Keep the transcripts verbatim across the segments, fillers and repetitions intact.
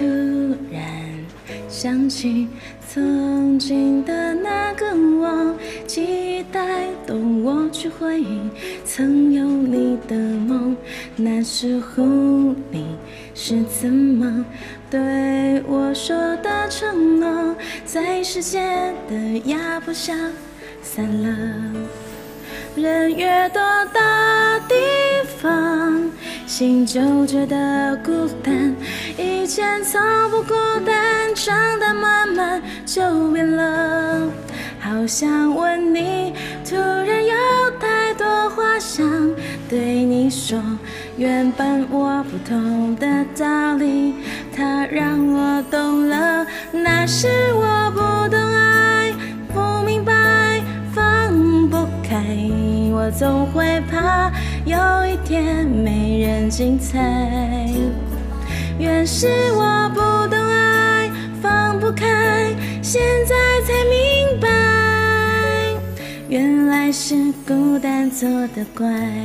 突然想起曾经的那个我，期待懂我去回应曾有你的梦。那时候你是怎么对我说的承诺，在世界的压迫下散了。人越多的地方，心就觉得孤单。以前从不孤单，长大慢慢就变了。好想问你，突然有太多话想对你说。原本我不懂的道理，它让我懂了。那时我不懂爱，不明白，放不开。我总会怕有一天没人精彩。原是我不懂爱，放不开，现在才明白，原来是孤单作的怪，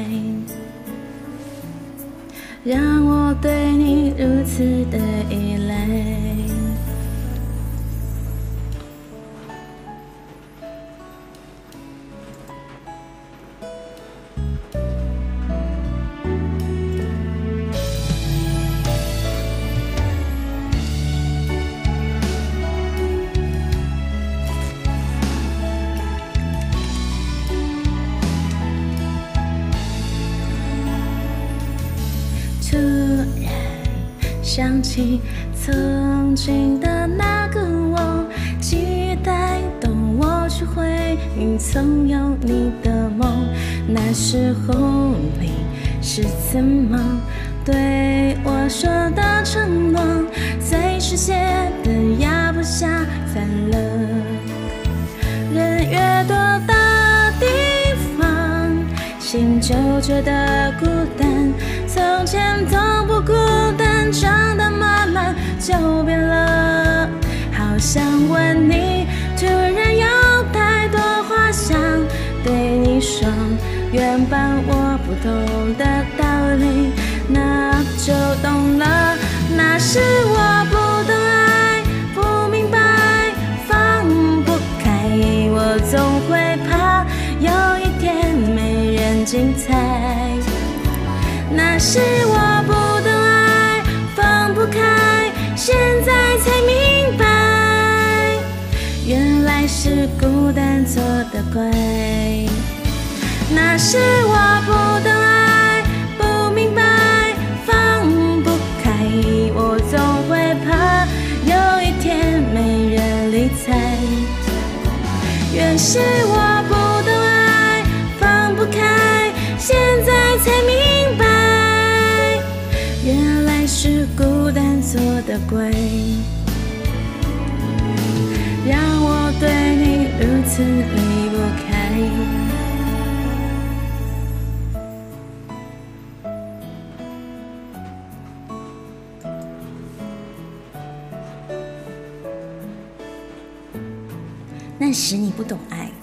让我对你如此的依赖。突然想起曾经的那个我，期待懂我去回应曾有你的梦。那时候你是怎么对我说的承诺，在世界的压迫下散了。人越多的地方，心就觉得孤单。从前从不孤单，长大慢慢就变了。好想问你，突然有太多话想对你说。原本我不懂的道理，那就懂了。那时我不懂爱，不明白，放不开。我总会怕有一天没人精彩。那时我不懂爱，放不开，现在才明白，原来是孤单作的怪。那时我不懂爱，不明白，放不开。我总会怕有一天没人理睬。原是我不懂爱，放不开，现在才明白，原来是孤单作的怪，让我对你如此离不开。那时你不懂爱，